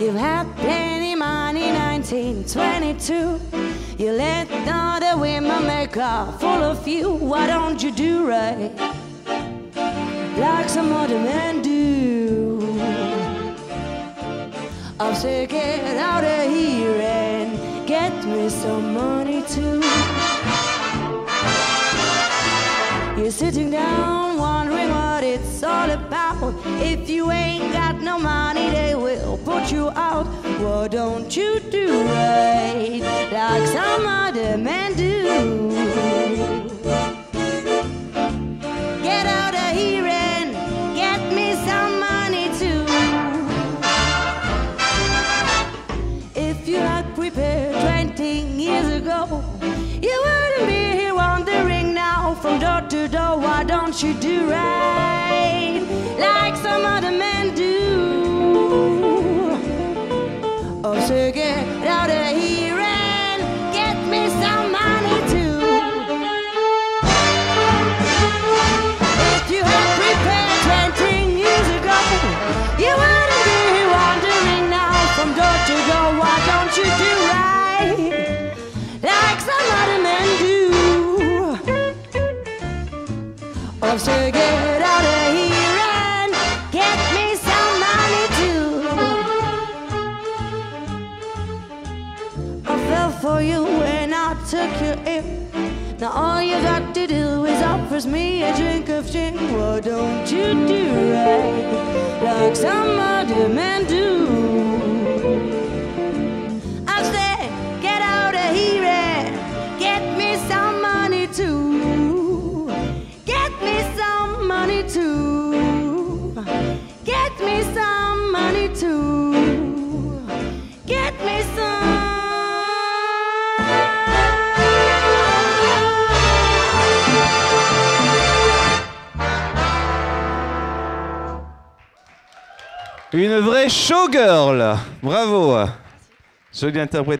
You've had plenty money, 1922. You let other women make a fool of you. Why don't you do right like some other men do? I'll say get out of here and get me some money too. You're sitting down wondering what it's all about. If you ain't got no money, they will put you out. Why don't you do right like some other men do? Get out of here and get me some money too. If you had prepared 20 years ago, you wouldn't be here wandering now from door to door. Why don't you do right like some other men do? Oh, so get out of here and get me some money too. If you had prepared 20 years ago, you wouldn't be here wandering now from door to door. Why don't you do right like some other men do? Oh, so get out of here and get me some money too. I fell for you when I took you in. Now all you got to do is offer me a drink of gin. Why don't you do right like some other men do? I said, get out of here and get me some money too. Get me some money too. Get me some money too. Get me some. Une vraie showgirl. Bravo. Jolie interprétation.